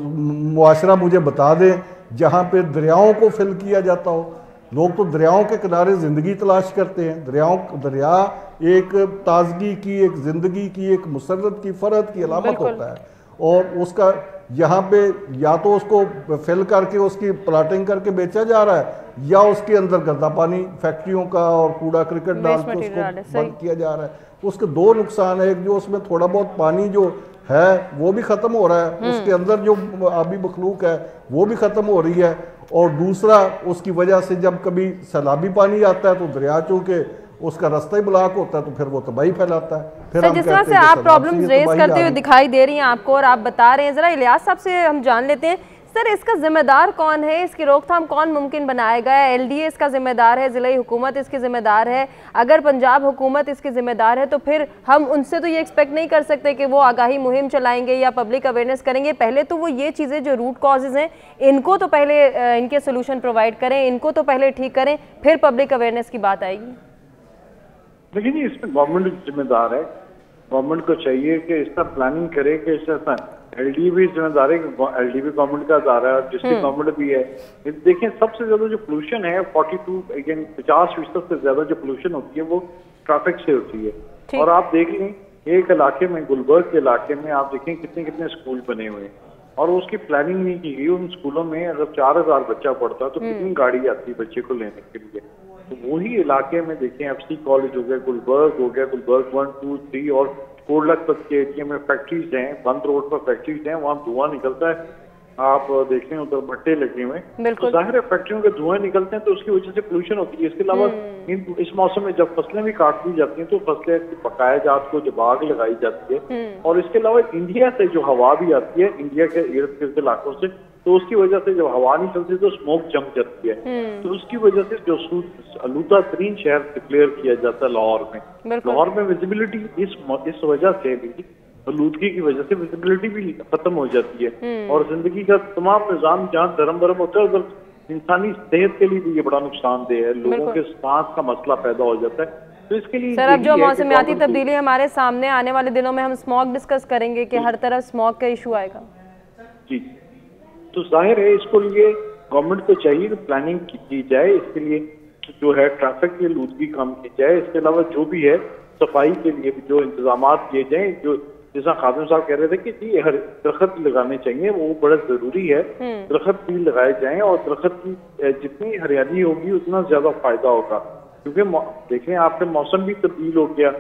मुआशरा मुझे बता दें जहाँ पे दरियाओं को फिल किया जाता हो। लोग तो दरियाओं के किनारे ज़िंदगी तलाश करते हैं। दरियाओं दरिया एक ताजगी की, एक ज़िंदगी की, एक मुसर्रत की, फ़रहत की अलामत होता है, और उसका यहाँ पे या तो उसको फिल करके उसकी प्लाटिंग करके बेचा जा रहा है, या उसके अंदर गंदा पानी फैक्ट्रियों का और कूड़ा क्रिकेट डाल के उसको बंद किया जा रहा है। तो उसके दो नुकसान है, एक जो उसमें थोड़ा बहुत पानी जो है वो भी ख़त्म हो रहा है, उसके अंदर जो आबी मखलूक है वो भी ख़त्म हो रही है, और दूसरा उसकी वजह से जब कभी सैलाबी पानी आता है तो दरिया चूँकि उसका रास्ता ही ब्लॉक होता है तो फिर वो तबाही फैलाता है। फिर जिस तरह से आप प्रॉब्लम्स रेज करते हुए दिखाई दे रही हैं आपको और आप बता रहे हैं, जरा इलियास साहब से हम जान लेते हैं, सर इसका जिम्मेदार कौन है, इसकी रोकथाम कौन मुमकिन बनाएगा? एल डी ए इसका जिम्मेदार है, ज़िला हुकूमत इसकी जिम्मेदार है? अगर पंजाब हुकूमत इसकी जिम्मेदार है तो फिर हम उनसे तो ये एक्सपेक्ट नहीं कर सकते कि वो आगाही मुहिम चलाएंगे या पब्लिक अवेयरनेस करेंगे। पहले तो वो ये चीज़ें जो रूट कॉजेज़ हैं इनको तो पहले इनके सोल्यूशन प्रोवाइड करें, इनको तो पहले ठीक करें, फिर पब्लिक अवेयरनेस की बात आएगी। देखिए जी, इसमें गवर्नमेंट जिम्मेदार है। गवर्नमेंट को चाहिए कि इसका प्लानिंग करे कि इस तरह एल डी भी जिम्मेदार है, एल डी भी गवर्नमेंट का अदारा है और डिस्ट्रिक्ट गवर्नमेंट भी है। देखिए सबसे ज्यादा जो पोल्यूशन है फोर्टी टू अगेन पचास फीसद से ज्यादा जो पोल्यूशन होती है वो ट्रैफिक से होती है। और आप देख लें एक इलाके में, गुलबर्ग के इलाके में आप देखें कितने कितने स्कूल बने हुए हैं और उसकी प्लानिंग नहीं की गई। उन स्कूलों में अगर चार हजार बच्चा पढ़ता है तो कितनी गाड़ी आती है बच्चे को लेने के लिए। तो वही इलाके में देखें एफ सी कॉलेज हो गया, गुलबर्ग हो गया, गुलबर्ग वन टू थ्री और कोडलक तक के एरिया में फैक्ट्रीज हैं, बंद रोड पर फैक्ट्रीज हैं, वहाँ धुआं निकलता है। आप देखें उधर भट्टे लगे हुए हैं, तो जाहिर है फैक्ट्रियों के धुएं निकलते हैं तो उसकी वजह से पोल्यूशन होती है। इसके अलावा इन इस मौसम में जब फसलें भी काट दी जाती हैं तो फसलें पकाया जात को जब आग लगाई जाती है। और इसके अलावा इंडिया से जो हवा भी आती है, इंडिया के इर्द गिर्द इलाकों से, तो उसकी वजह से जब हवा नहीं चलती तो स्मोक जम जाती है। तो उसकी वजह से जो आलूदा तरीन शहर डिक्लेयर किया जाता है लाहौर में, लाहौर में विजिबिलिटी इस इस वजह से भी, आलूदगी की वजह से विजिबिलिटी भी खत्म हो जाती है और जिंदगी का तमाम निजाम जहाँ धर्म भरम होता है उधर इंसानी सेहत के लिए भी ये बड़ा नुकसानदेह है, लोगों के सांस का मसला पैदा हो जाता है। तो इसके लिए सर अब जो मौसमियाती तब्दीली हमारे सामने आने वाले दिनों में हम स्मॉग डिस्कस करेंगे कि हर तरफ स्मॉग का इशू आएगा। जी, तो जाहिर है इसको लिए गवर्नमेंट को चाहिए कि प्लानिंग की जाए, इसके लिए जो है ट्रैफिक की आलूदगी कम की जाए। इसके अलावा जो भी है सफाई के लिए भी जो इंतजाम किए जाए, जो जैसा खादिम साहब कह रहे थे कि जी हर दरख्त लगाने चाहिए, वो बड़ा जरूरी है, दरख्त भी लगाए जाएं और दरख्त की जितनी हरियाली होगी उतना ज्यादा फायदा होगा। क्योंकि देखें आपके मौसम भी तब्दील हो गया,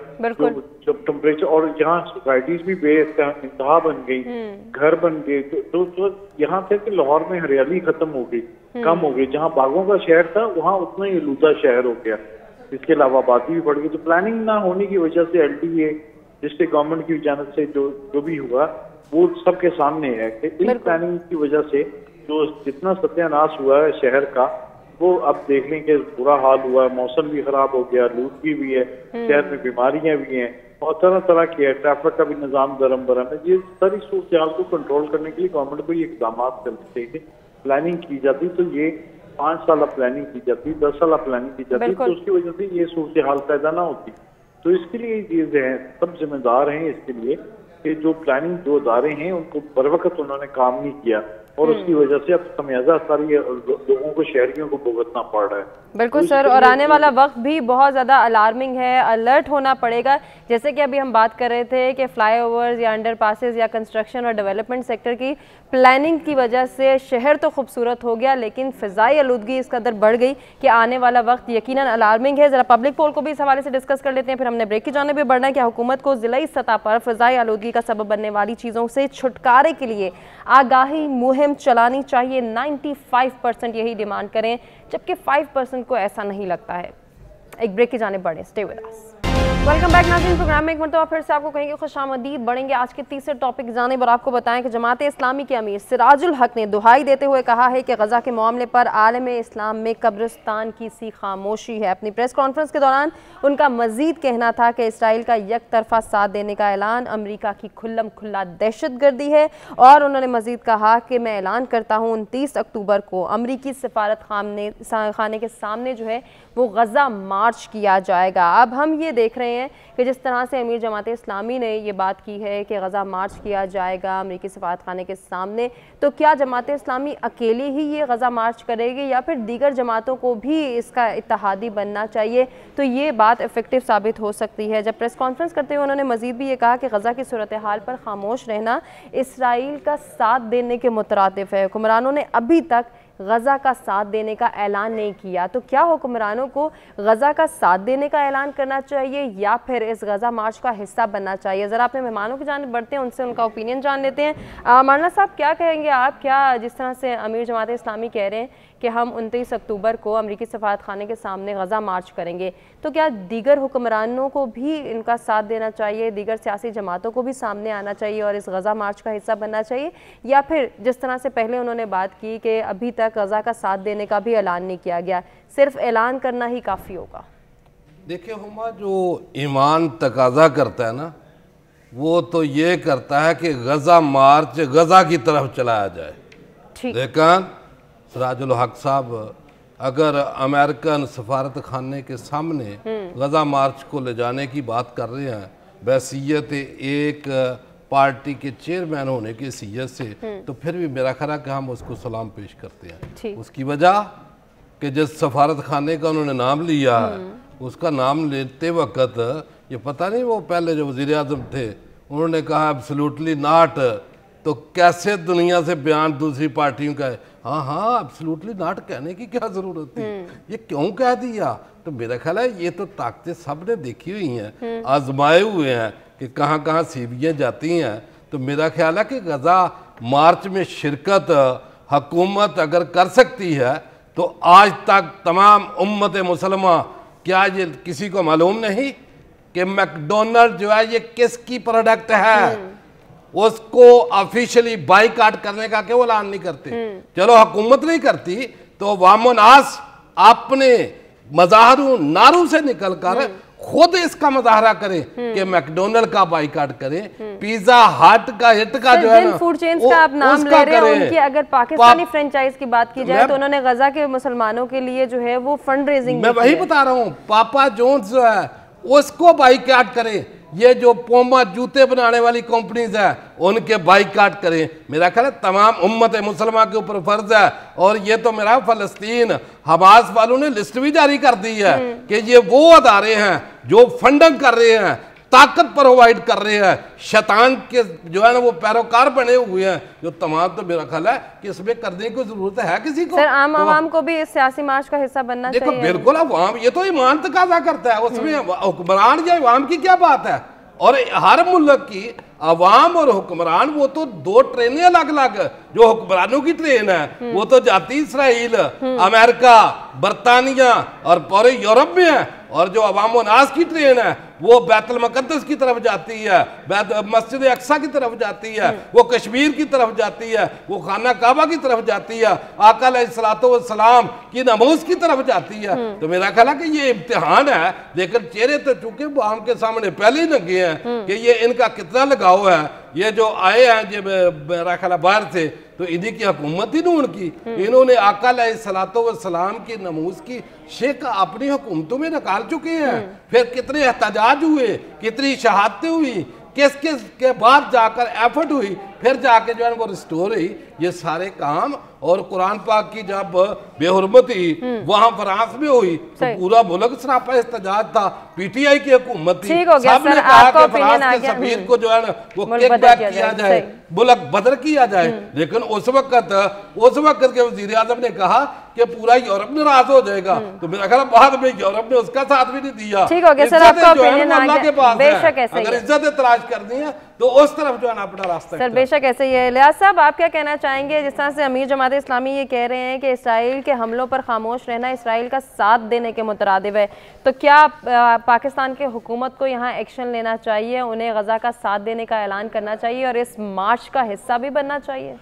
जब टेम्परेचर और यहाँ सोसाइटीज भी बेइंतहा बन गई, घर बन गए, तो, तो, तो यहाँ थे कि लाहौर में हरियाली खत्म हो गई, कम हो गई। जहाँ बागों का शहर था वहाँ उतना ही आलूदा शहर हो गया। इसके अलावा आबादी भी बढ़ गई। तो प्लानिंग ना होने की वजह से L D A district government की जानब से जो जो भी हुआ वो सबके सामने है कि इन प्लानिंग की वजह से जो जितना सत्यानाश हुआ है शहर का, वो अब देख लें कि बुरा हाल हुआ है, मौसम भी खराब हो गया, आलूदगी भी है, शहर में बीमारियां भी हैं और तरह तरह की है, ट्रैफिक का भी निज़ाम दरम बरम है। ये सारी सूरत को कंट्रोल करने के लिए गवर्नमेंट को ये इकदाम करने चाहिए। प्लानिंग की जाती तो ये पाँच साल प्लानिंग की जाती, दस साल प्लानिंग की जाती, तो उसकी वजह से ये सूरत हाल पैदा ना होती। तो इसके लिए चीज़ है, सब जिम्मेदार हैं इसके लिए कि जो प्लानिंग जो अदारे हैं उनको बर वक्त उन्होंने काम नहीं किया और उसकी वजह से अब खमियाजा सारी लोगों को, शहरियों को भुगतना पड़ रहा है। बिल्कुल सर, और आने वाला वक्त भी बहुत ज़्यादा अलार्मिंग है, अलर्ट होना पड़ेगा। जैसे कि अभी हम बात कर रहे थे कि फ्लाईओवर्स या अंडर पासेस या कंस्ट्रक्शन और डेवलपमेंट सेक्टर की प्लानिंग की वजह से शहर तो खूबसूरत हो गया, लेकिन फ़िज़ाई आलूदगी इस कदर बढ़ गई कि आने वाला वक्त यकीनन अलार्मिंग है। ज़रा पब्लिक पोल को भी इस हवाले से डिस्कस कर लेते हैं, फिर हमने ब्रेक की जाने भी बढ़ना है कि हुकूमत को ज़िलाई सतह पर फ़िज़ाई आलूदगी का सबब बनने वाली चीज़ों से छुटकारे के लिए आगाही मुहिम चलानी चाहिए। पचानवे परसेंट यही डिमांड करें, जबकि पाँच परसेंट को ऐसा नहीं लगता है। एक ब्रेक की जाने बढ़े, stay with us. Welcome back नाज़रीन, प्रोग्राम में एक मरतबा फिर से आपको कहेंगे खुशामदीद। बढ़ेंगे आज के तीसरे टॉपिक जानिब और आपको बताएं कि जमात इस्लामी के अमीर सिराजुल हक ने दुहाई देते हुए कहा है कि गजा के मामले पर आलम इस्लाम में कब्रिस्तान की सी खामोशी है। अपनी प्रेस कॉन्फ्रेंस के दौरान उनका मजीद कहना था कि इसराइल का एक तरफा साथ देने का ऐलान अमरीका की खुल्लम खुल्ला दहशत गर्दी है और उन्होंने मजीद कहा कि मैं ऐलान करता हूँ उनतीस अक्टूबर को अमरीकी सफारत खाने खाने के सामने जो है वो गजा मार्च किया जाएगा। अब हम ये देख रहे हैं कि जिस तरह से अमीर जमात इस्लामी ने ये बात की है कि गजा मार्च किया जाएगा अमरीकी सफारत खाने के सामने, तो क्या जमात इस्लामी अकेले ही ये गजा मार्च करेगी या फिर दीगर जमातों को भी इसका इत्तेहादी बनना चाहिए? तो ये बात इफेक्टिव साबित हो सकती है। जब प्रेस कॉन्फ्रेंस करते हुए उन्होंने मजीद भी ये कहा कि गजा की सूरत हाल पर खामोश रहना इसराइल का साथ देने के मुतरातिफ है। हुक्मरानों ने अभी तक गजा का साथ देने का ऐलान नहीं किया, तो क्या हुक्मरानों को गजा का साथ देने का ऐलान करना चाहिए या फिर इस गजा मार्च का हिस्सा बनना चाहिए? ज़रा अपने मेहमानों की जानिब बढ़ते हैं, उनसे उनका ओपिनियन जान लेते हैं। मौलाना साहब क्या कहेंगे आप? क्या जिस तरह से अमीर जमात इस्लामी कह रहे हैं कि हम उनतीस अक्टूबर को अमरीकी सफारत खाने के सामने गजा मार्च करेंगे, तो क्या दीगर हुक्मरानों को भी इनका साथ देना चाहिए, दीगर सियासी जमातों को भी सामने आना चाहिए और इस गजा मार्च का हिस्सा बनना चाहिए, या फिर जिस तरह से पहले उन्होंने बात की कि अभी तक गजा का साथ देने का भी ऐलान नहीं किया गया, सिर्फ ऐलान करना ही काफ़ी होगा? देखिए हुमा, जो ईमान तकाजा करता है ना, वो तो ये करता है कि गजा मार्च गजा की तरफ चलाया जाए। लेकिन सिराजुल हक साहब अगर अमेरिकन सफारत खाने के सामने गजा मार्च को ले जाने की बात कर रहे हैं बहसीयत एक पार्टी के चेयरमैन होने की हैसियत से, तो फिर भी मेरा ख्याल है कि हम उसको सलाम पेश करते हैं। उसकी वजह कि जिस सफारत खाने का उन्होंने नाम लिया है, उसका नाम लेते वक्त ये पता नहीं वो पहले जो वज़ीर आज़म थे उन्होंने कहा एब्सोल्युटली नॉट, तो कैसे दुनिया से बयान दूसरी पार्टियों का है हाँ हाँ एब्सोल्युटली नॉट कहने की क्या ज़रूरत थी, ये क्यों कह दिया? तो मेरा ख्याल है ये तो ताकतें सब ने देखी हुई हैं, आजमाए हुए हैं कि कहाँ कहाँ सीबियाँ जाती हैं। तो मेरा ख्याल है कि गजा मार्च में शिरकत हुकूमत अगर कर सकती है तो आज तक तमाम उम्मत मुसलमा, क्या ये किसी को मालूम नहीं कि मैकडोनल्ड जो है ये किसकी प्रोडक्ट है? उसको ऑफिशियली बाइकाट करने का क्यों ऐलान नहीं करते? चलो हुकूमत नहीं करती तो वामोनास अपने मजाहरू नारों से निकल कर खुद इसका मुजाहरा करें कि मैकडोनल्ड का बाइकाट करें, पिज्जा हट का हिट का जो है ना फूड चेन्स का आप नाम ले रहे हैं उनकी, अगर पाकिस्तानी फ्रेंचाइज की बात की जाए तो उन्होंने गजा के मुसलमानों के लिए जो है वो फंड रेजिंग, मैं वही बता रहा हूँ, पापा जोन्स जो है उसको बाइकाट करें। ये जो पोमा जूते बनाने वाली कंपनीज है उनके बाइकाट करें। मेरा ख्याल है तमाम उम्मत मुसलमान के ऊपर फर्ज है। और ये तो मेरा फलस्तीन हमास वालों ने लिस्ट भी जारी कर दी है कि ये वो अदारे हैं जो फंडिंग कर रहे हैं, ताकत प्रोवाइड कर रहे हैं, शैतान के जो है ना वो पैरोकार बने हुए हैं, जो तमाम। तो मेरा ख्याल है कि इसमें करने की जरूरत है किसी को। सर आम तो आवाम को भी इस सियासी मार्च का हिस्सा बनना देखो, चाहिए। बिल्कुल अवाम, ये तो ईमान तकाजा करता है, उसमें हुक्मरान या अवाम की क्या बात है। और हर मुल्क की अवाम और हुक्मरान वो तो दो ट्रेनें अलग अलग, जो हुक्मरानों की ट्रेन है वो तो जाती इसराइल, अमेरिका, बरतानिया और पूरे यूरोप में है, और जो अवाम नास की ट्रेन है वो बैतुल मुक़द्दस की तरफ जाती है, मस्जिद अक्सा की तरफ जाती है, वो कश्मीर की तरफ जाती है, वो खाना काबा की तरफ जाती है, आका अलैहिस्सलातु वस्सलाम की नमाज की तरफ जाती है। तो मेरा ख्याल है कि ये इम्तिहान है, लेकिन चेहरे तो चूंकि आम के सामने पहले ही लगे हैं कि ये इनका कितना लगाव है। ये जो आए हैं जो मेरा ख्याल बाहर से, तो इन्हीं की हुकूमत ही नून की, इन्होंने आका अलैहिस्सलातु वस्सलाम की नमूज की शेख अपनी हुकूमतों में निकाल चुके हैं। फिर कितने एहतजाज हुए, कितनी शहादतें हुई, किस किस के बाद जाकर एफर्ट हुई, फिर जाके जो है वो रिस्टोर हुई ये सारे काम। और कुरान पाक की जब बेहुरमती वहां फ्रांस में हुई तो पूरा मुल्क सरापा एहतजाज था, पीटीआई की हुकूमत थी, सबने कहा कि फ्रांस के सफीर को जो है ना वो किक बैक किया जाए, मुल्क बदर किया जाए। लेकिन उस वक्त उस वक्त के वजीर आजम ने कहा कि पूरा यूरोप नाराज हो जाएगा, तो मेरा ख्याल बाद में यूरोप ने उसका साथ भी नहीं दिया। ठीक हो गया सर, आपका ओपिनियन आ गया। के पास बेशक ऐसे ही अगर इज्जत तलाश करनी है तो उस तरफ जो है ना अपना रास्ता। सर बेशक ऐसे ही है। लियाज साहब, आप क्या कहना चाहेंगे? जिस तरह से अमीर जमात इस्लामी ये कह रहे हैं कि इसराइल के हमलों पर खामोश रहना इसराइल का साथ देने के मुतरादिफ है, तो क्या पाकिस्तान के हुकूमत को यहाँ एक्शन लेना चाहिए, उन्हें गजा का साथ देने का ऐलान करना चाहिए और इस मार्च का हिस्सा भी बनना चाहिए?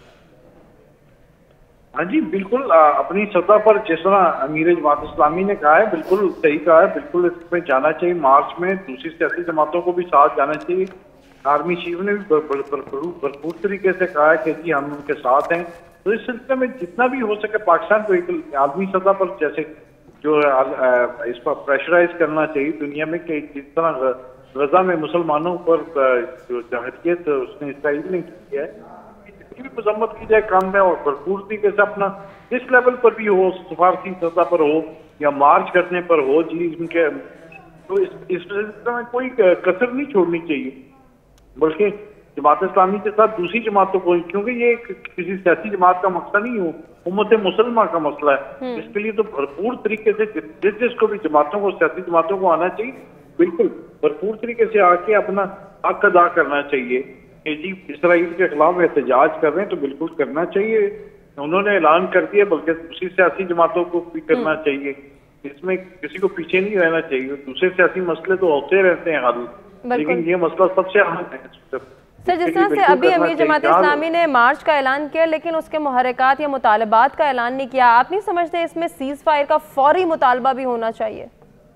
हाँ जी, बिल्कुल अपनी सतह पर जिस तरह अमीर जमात इस्लामी ने कहा है, बिल्कुल सही कहा है, बिल्कुल इसमें जाना चाहिए। मार्च में दूसरी सियासी जमातों को भी साथ जाना चाहिए। आर्मी चीफ ने भी भरपूर तरीके से कहा है कि जी हम उनके साथ हैं। तो इस सिलसिले में जितना भी हो सके पाकिस्तान को एक आलमी सतह पर जैसे जो है इस पर प्रेशराइज करना चाहिए दुनिया में, कि जिस तरह गजा में मुसलमानों पर जो जहरीत उसने इसराइल ने की है इसकी भी मजम्मत की जाए काम में, और भरपूर तरीके से अपना जिस लेवल पर भी हो, सफारती सतह पर हो या मार्च करने पर हो, जी उनके तो इस इस सिलसिले में कोई कसर नहीं छोड़नी चाहिए, बल्कि जमात इस्लामी के साथ दूसरी जमातों को, क्योंकि ये किसी सियासी जमात का मसला नहीं हो, उम्मत मुसलमान का मसला है। इसके लिए तो भरपूर तरीके से जिस जिसको भी जमातों को, सियासी जमातों को आना चाहिए, बिल्कुल भरपूर तरीके से आके अपना हक अदा करना चाहिए। कि जी इसराइल के खिलाफ एहतजाज कर रहे हैं तो बिल्कुल करना चाहिए, उन्होंने ऐलान कर दिया, बल्कि दूसरी सियासी जमातों को भी करना चाहिए। इसमें किसी को पीछे नहीं रहना चाहिए। दूसरे सियासी मसले तो होते रहते हैं हल, लेकिन ये मसला सबसे अहम है। सर जिस तरह से अभी अमीर जमात इस्लामी ने मार्च का ऐलान किया लेकिन उसके मुहर्रिकात या मुतालबात का ऐलान नहीं किया, आप नहीं समझते इसमें सीज फायर का फौरी मुतालबा भी होना चाहिए?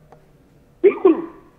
बिल्कुल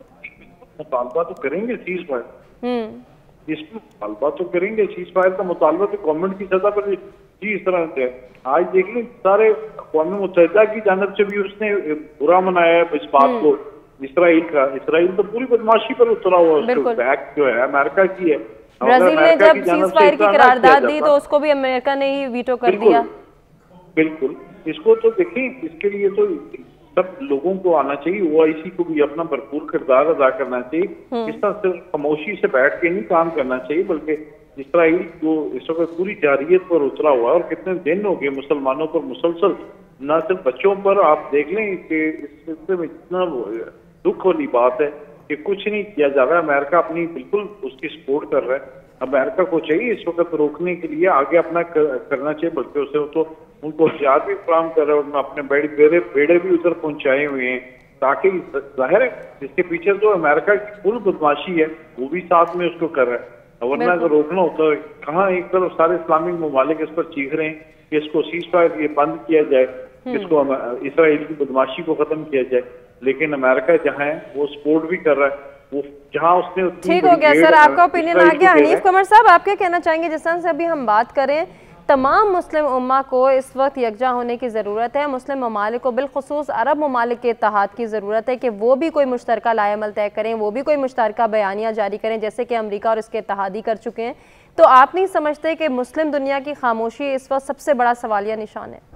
मुतालबा तो करेंगे सीज फायर, इसमें मुतालबा तो करेंगे सीज फायर का मुतालबा तो गवर्नमेंट की सतह पर जी इस तरह से आज देख लें सारे अक़वाम मुत्तहिदा की जानब से भी उसने बुरा मनाया है इस बात को, इसराइल का। इसराइल तो पूरी बदमाशी पर उतरा हुआ है, बैक जो है अमेरिका की है। ब्राजील ने जब सीज़फायर की करारदाद दी तो उसको भी अमेरिका ने ही वीटो कर दिया। बिल्कुल, इसको तो देखें, इसके लिए तो सब लोगों को आना चाहिए, ओआईसी को भी अपना भरपूर किरदार अदा करना चाहिए। इस तरह सिर्फ खामोशी से बैठ के नहीं काम करना चाहिए, बल्कि इसराइल जो इस वक्त पूरी जारियत पर उतरा हुआ है और कितने दिन हो गए मुसलमानों पर मुसलसल, न सिर्फ बच्चों पर, आप देख लें कि इस सिलसिले में इतना दुख वाली बात है कि कुछ नहीं किया जा रहा है। अमेरिका अपनी बिल्कुल उसकी सपोर्ट कर रहा है। अमेरिका को चाहिए इस वक्त रोकने के लिए आगे अपना कर, करना चाहिए, बल्कि उसे तो उनको हथियार भी फराहम कर रहे हैं, उन्होंने अपने बड़े बेड़े बेड़े भी उधर पहुंचाए हुए हैं, ताकि जाहिर है इसके पीछे जो अमेरिका की फुल बदमाशी है वो भी साथ में उसको कर रहा है। वरना अगर रोकना होता है, कहाँ एक तरफ सारे इस्लामिक ममालिक इस पर चीख रहे हैं कि इसको सीज फायर ये बंद किया जाए, इसको इसराइल की बदमाशी को खत्म किया जाए, लेकिन अमेरिका जहाँ है वो सपोर्ट भी कर रहा है, वो जहाँ उसने ठीक हो गया सर, आपका ओपिनियन आ गया। हनीफ कमर साहब, आप क्या कहना चाहेंगे? जिस तरह से अभी हम बात करें, तमाम मुस्लिम उम्मा को इस वक्त यकजा होने की ज़रूरत है। मुस्लिम ममालिक को, बिलखुसूस अरब ममालिक के इत्तेहाद की ज़रूरत है कि वो भी कोई मुश्तरका लाएमल तय करें, वो भी कोई मुश्तरका बयानिया जारी करें, जैसे कि अमरीका और इसके इत्तेहादी कर चुके हैं। तो आप नहीं समझते कि मुस्लिम दुनिया की खामोशी इस वक्त सबसे बड़ा सवालिया निशान है?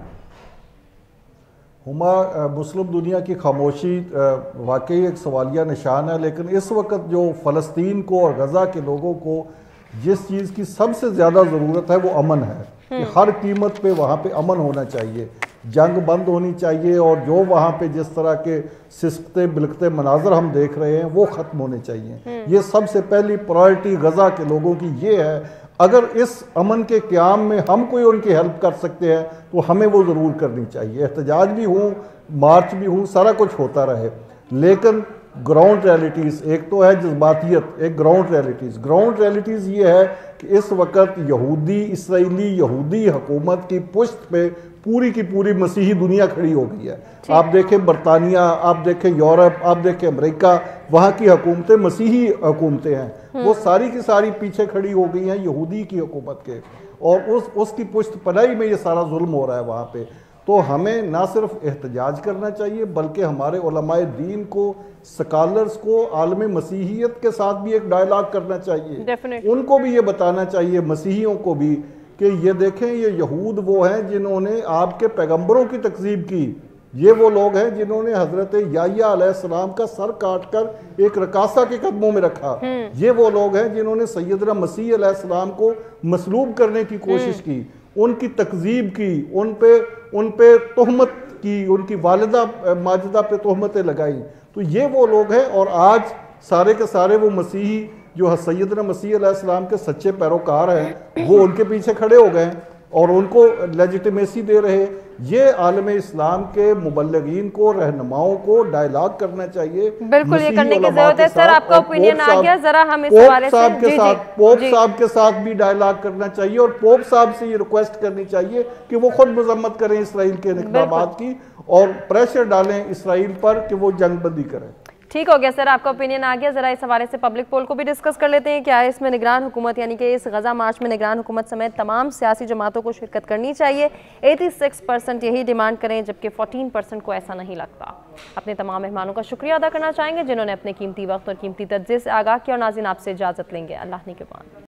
हुमा, मुस्लिम दुनिया की खामोशी वाकई एक सवालिया निशान है, लेकिन इस वक्त जो फ़लस्तीन को और गज़ा के लोगों को जिस चीज़ की सबसे ज़्यादा ज़रूरत है वो अमन है कि हर कीमत पे वहाँ पे अमन होना चाहिए, जंग बंद होनी चाहिए, और जो वहाँ पे जिस तरह के सिसकते बिलकते मनाजर हम देख रहे हैं वो ख़त्म होने चाहिए। ये सबसे पहली प्रायोरिटी गज़ा के लोगों की ये है। अगर इस अमन के क़याम में हम कोई उनकी हेल्प कर सकते हैं तो हमें वो ज़रूर करनी चाहिए। एहतजाज भी हो, मार्च भी हो, सारा कुछ होता रहे, लेकिन ग्राउंड रियलिटीज़, एक तो है जज्बातियत, एक ग्राउंड रियलिटीज़। ग्राउंड रियलिटीज़ ये है कि इस वक्त यहूदी इसराइली यहूदी हुकूमत की पुश्त पे पूरी की पूरी मसीही दुनिया खड़ी हो गई है। आप देखें बरतानिया, आप देखें यूरोप, आप देखें अमेरिका, वहाँ की हुकूमतें मसीही हुकूमतें हैं, वो सारी की सारी पीछे खड़ी हो गई हैं यहूदी की हुकूमत के, और उस उसकी पुश्त पनाही में ये सारा जुल्म हो रहा है वहाँ पे। तो हमें ना सिर्फ एहतजाज करना चाहिए बल्कि हमारे उलमाए दीन को, स्कॉलर्स को, आलम मसीहियत के साथ भी एक डायलॉग करना चाहिए। Definitely. उनको भी ये बताना चाहिए, मसीहियों को भी, कि ये देखें ये यहूद वो हैं जिन्होंने आपके पैगंबरों की तकजीब की, ये वो लोग हैं जिन्होंने हजरत याह्या अलैहिस्सलाम का सर काट कर एक रकासा के कदमों में रखा, ये वो लोग हैं जिन्होंने सैयदना मसीह अलैहिस्सलाम को मसलूब करने की कोशिश की, उनकी तकजीब की, उन पे उन पे तोहमत की, उनकी वालिदा माजिदा पे तोहमतें लगाई। तो ये वो लोग हैं, और आज सारे के सारे वो मसीही जो सैयदना मसीह अलैहिस्सलाम के सच्चे पैरोकार हैं वो उनके पीछे खड़े हो गए और उनको लेजिटिमेसी दे रहे। ये आलम इस्लाम के मुबल्लिगीन को, रहनुमाओं को डायलॉग करना चाहिए। बिल्कुल, ये करने की जरूरत है। सर, आपका ओपिनियन आ गया, जरा हम इस हवाले से के साथ पोप साहब के साथ भी डायलॉग करना चाहिए, और पोप साहब से ये रिक्वेस्ट करनी चाहिए कि वो खुद मजम्मत करें इसराइल के इक़दामात की, और प्रेशर डालें इसराइल पर कि वो जंगबंदी करें। ठीक हो गया सर, आपका ओपिनियन आ गया। जरा इस हवाले से पब्लिक पोल को भी डिस्कस कर लेते हैं। क्या इसमें निगरान हुकूमत, यानी कि इस गजा मार्च में निगरान हुकूमत समेत तमाम सियासी जमातों को शिरकत करनी चाहिए? छियासी परसेंट यही डिमांड करें, जबकि चौदह परसेंट को ऐसा नहीं लगता। अपने तमाम मेहमानों का शुक्रिया अदा करना चाहेंगे जिन्होंने अपने कीमती वक्त और कीमती तज्ज़िये से आगाह किया, और नाज़रीन आपसे इजाज़त लेंगे। अल्लाह ने के बाद।